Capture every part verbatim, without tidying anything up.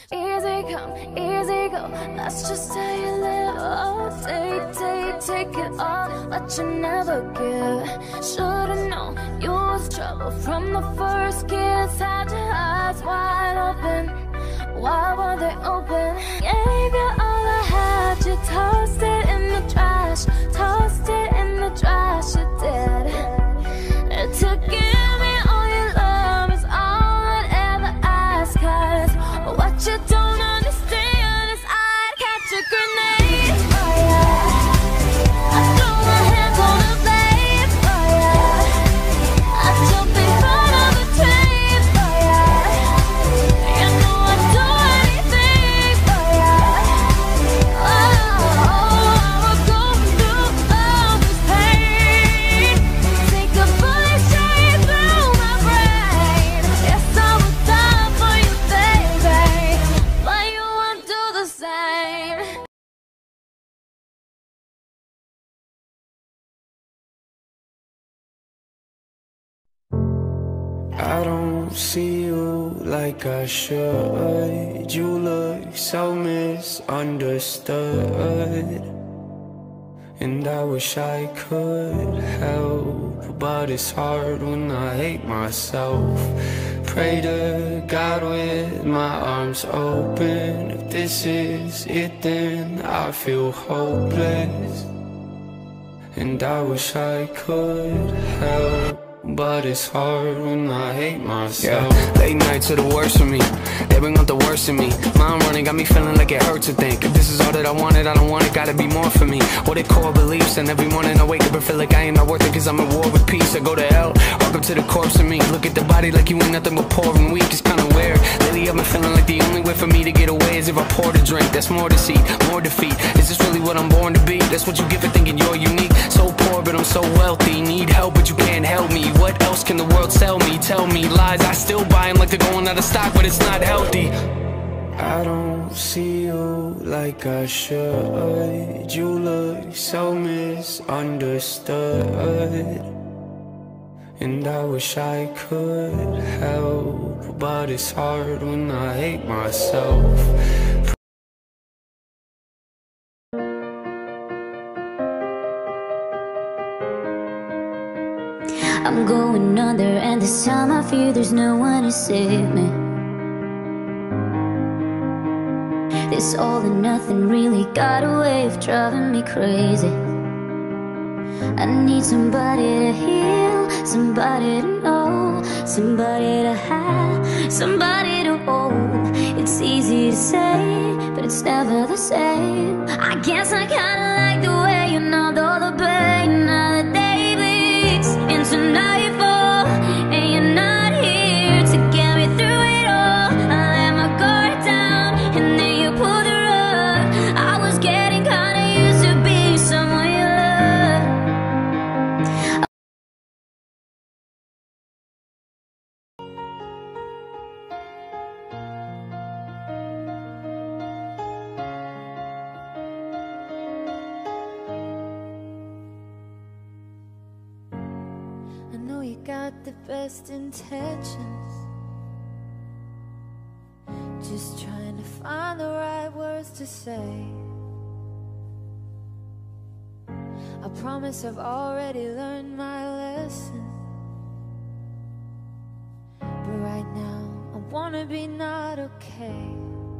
Easy come, easy go, that's just how you live. Oh, take, take, take it all, but you never give. Should've known you was trouble from the first kiss. Had your eyes wide open, why were they open? Gave you all I had, you tossed it in the trash. Tossed it in the trash, you did. To give me all your love is all I'd ever ask. Cause what you don't understand is I'd catch a grenade for ya. I throw my hands on a blade for ya. I jump in front of a train for ya. You know I'd do anything for ya. Oh, I would go through all this pain. Take a bullet straight through my brain. Yes, I would die for you, baby, but you won't do the same. I don't see you like I should. You look so misunderstood, and I wish I could help, but it's hard when I hate myself. Pray to God with my arms open. If this is it, then I feel hopeless, and I wish I could help, but it's hard when I hate myself. Yeah, late nights are the worst for me. They bring out the worst in me. Mind running got me feeling like it hurts to think. If this is all that I wanted, I don't want it, gotta be more for me. What it core beliefs, and every morning I wake up and feel like I ain't not worth it. Cause I'm at war with peace. I go to hell, walk up to the corpse of me. Look at the body like you ain't nothing but poor and weak. It's kinda weird. Lately I've been feeling like the only way for me to get away is if I pour the drink. That's more deceit, more defeat. Is this really what I'm born to be? That's what you get for thinking you're unique. So poor but I'm so wealthy. Need help but you can't help me. What else can the world sell me? Tell me lies, I still buy them like they're going out of stock, but it's not healthy. I don't see you like I should. You look so misunderstood, and I wish I could help, but it's hard when I hate myself. I'm going under, and this time I fear there's no one to save me. This all and nothing really got a way of driving me crazy. I need somebody to heal, somebody to know, somebody to have, somebody to hold. It's easy to say, but it's never the same. I guess I kinda like the way you numbed all the pain. Now the day bleeds into nightfall, and you're not here to get me through it all. I let my guard down, and then you pulled the rug. I was getting kinda used to being someone you love. I know you got the best intentions, just trying to find the right words to say. I promise I've already learned my lesson, but right now I wanna be not okay.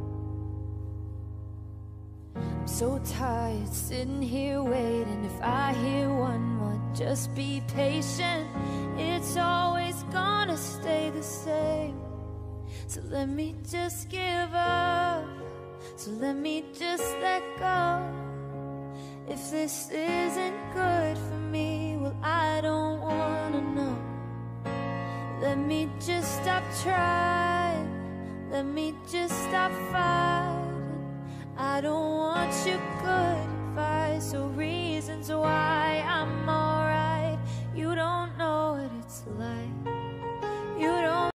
I'm so tired sitting here waiting. If I hear one more, just be patient. It's always gonna stay the same. So let me just give up, so let me just let go. If this isn't good for me, well, I don't wanna know. Let me just stop trying, let me just stop fighting. I don't want your good advice or reasons why I'm alright. You don't know what it's like. You don't.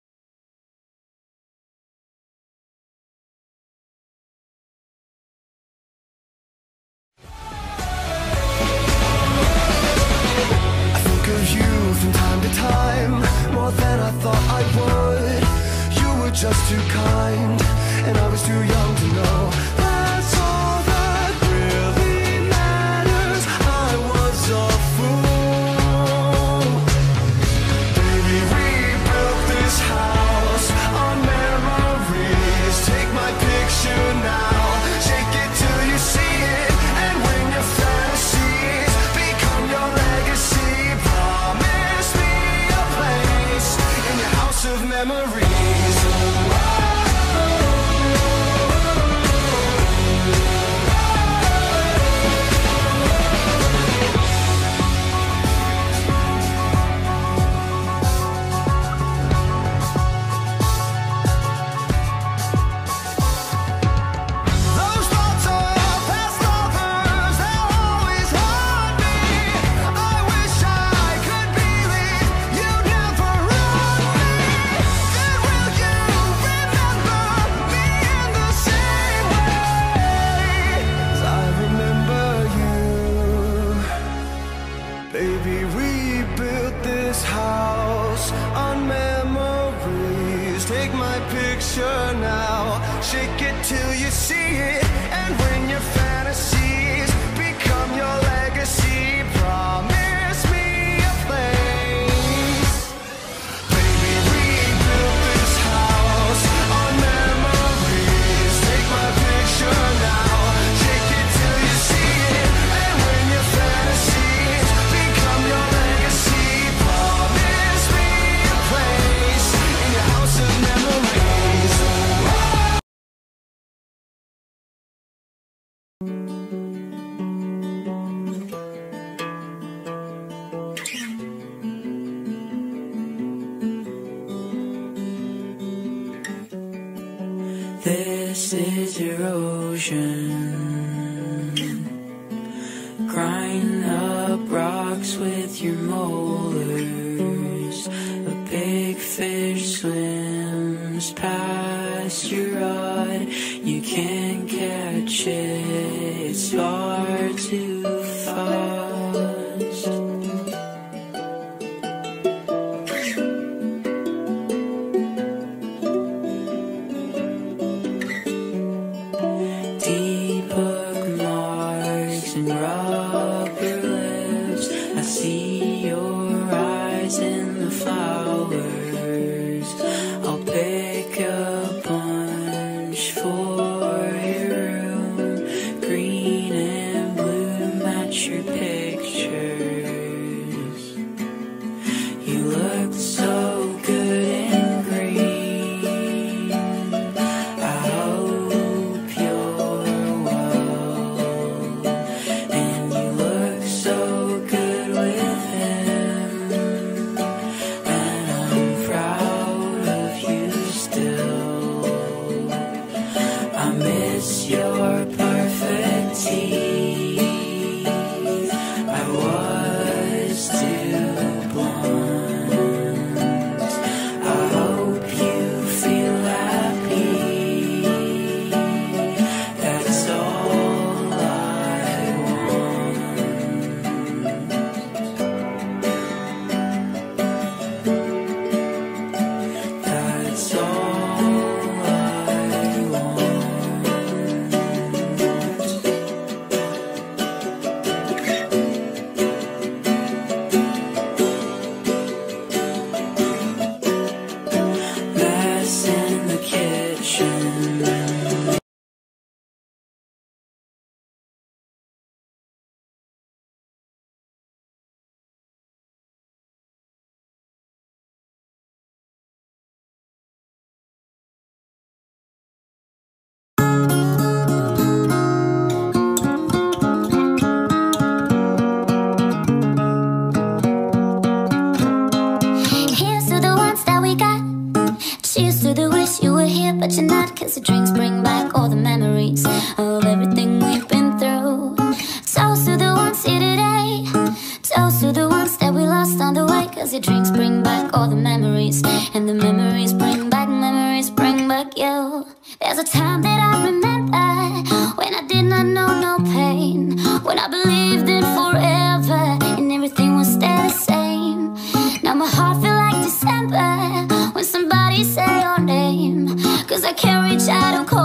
I think of you from time to time, more than I thought I would. You were just too kind, and I was too young to know. That's all that really matters. I was a fool. Baby, we built this house on memories. Take my picture now, shake it till you see it, and when your fantasies become your legacy, promise me a place in your house of memories. Baby, we built this house on memories. Take my picture now, shake it till you see it, and when your fantasies become your legacy, promise me a place. Baby, we built this house on memories. Take my picture now, shake it till you see it, and when your fantasies become your legacy, promise me a place in your house of memories. This is erosion. Grind up rocks with your molars. A big fish swims past your rod. You can't catch it, it's far too fast. Deep bookmarks and rubber lips. I see your eyes in the flowers. I'll pick a bunch for your room. Green and blue match your pictures. You look so good in green. I hope you're well, and you look so good with him, and I'm proud of you still. I miss your perfect teeth. I was too blunt. I hope you feel happy. That's all I want. That's all I want. Mess in the kitchen. Here's to the ones that we got. Cheers to the wish you were here, but you're not. Cause the drinks bring back all the memories of everything we've been through. Toast to the ones here today. Toast to the ones that we lost on the way. Cause the drinks bring back all the memories, and the memories bring back, memories bring back you. There's a time that I remember when I did not know no pain, when I believed in forever and everything would stay the same. Now my heart feel like December when somebody say your name, cause I can't reach out and call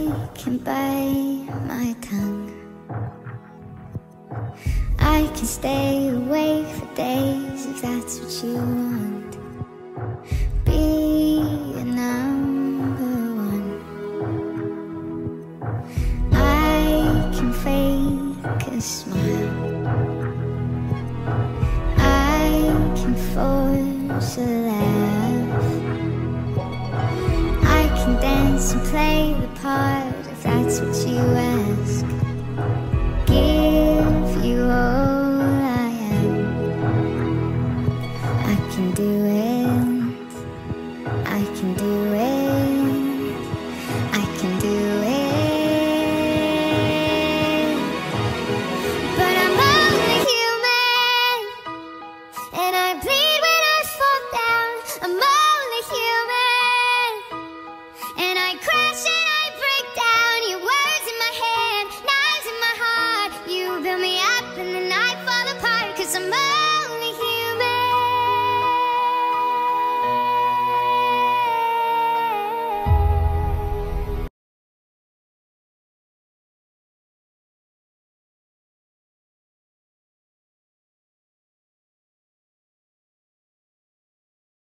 can bite my tongue. I can stay awake for days if that's what you want. Be a number one. I can fake a smile. I can force a laugh. I can dance and play the part